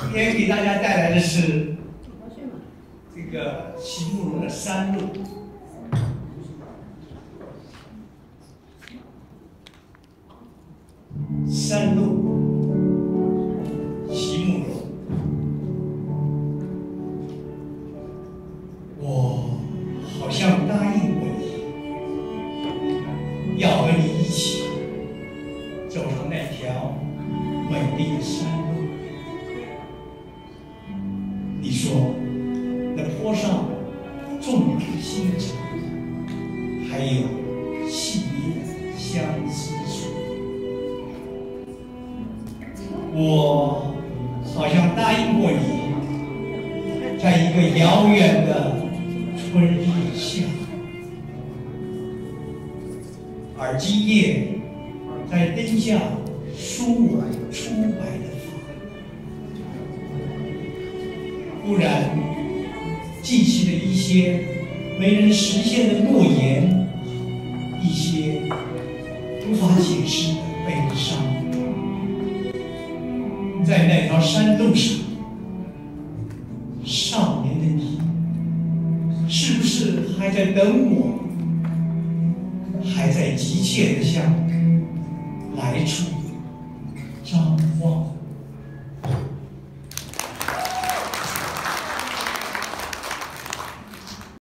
今天给大家带来的是这个席慕容的《山路》。山路，席慕容。我好像答应过你，要和你一起走上那条美丽的山路。你说，那坡上种满了星辰，还有细密的相思树。我好像答应过你，在一个遥远的春日下，而今夜在灯下梳我初白的发，忽然记起了一些没能实现的诺言，一些无法解释的悲伤。在那条山路上，少年的你，是不是还在等我？还在急切地向来处